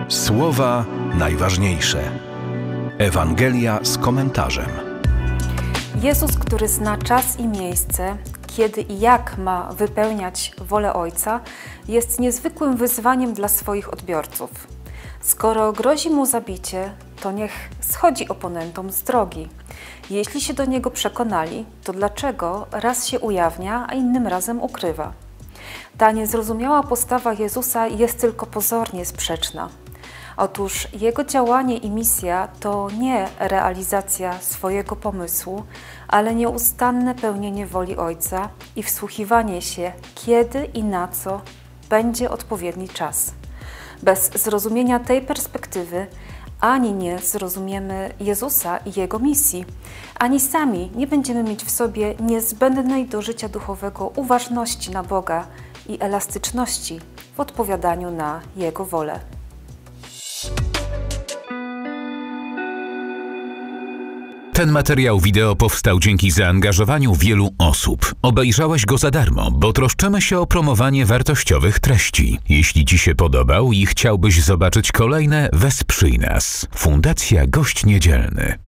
Słowa najważniejsze. Ewangelia z komentarzem. Jezus, który zna czas i miejsce, kiedy i jak ma wypełniać wolę Ojca, jest niezwykłym wyzwaniem dla swoich odbiorców. Skoro grozi mu zabicie, to niech schodzi oponentom z drogi. Jeśli się do niego przekonali, to dlaczego raz się ujawnia, a innym razem ukrywa? Ta niezrozumiała postawa Jezusa jest tylko pozornie sprzeczna. Otóż Jego działanie i misja to nie realizacja swojego pomysłu, ale nieustanne pełnienie woli Ojca i wsłuchiwanie się, kiedy i na co będzie odpowiedni czas. Bez zrozumienia tej perspektywy ani nie zrozumiemy Jezusa i Jego misji, ani sami nie będziemy mieć w sobie niezbędnej do życia duchowego uważności na Boga i elastyczności w odpowiadaniu na Jego wolę. Ten materiał wideo powstał dzięki zaangażowaniu wielu osób. Obejrzałeś go za darmo, bo troszczymy się o promowanie wartościowych treści. Jeśli Ci się podobał i chciałbyś zobaczyć kolejne, wesprzyj nas. Fundacja Gość Niedzielny.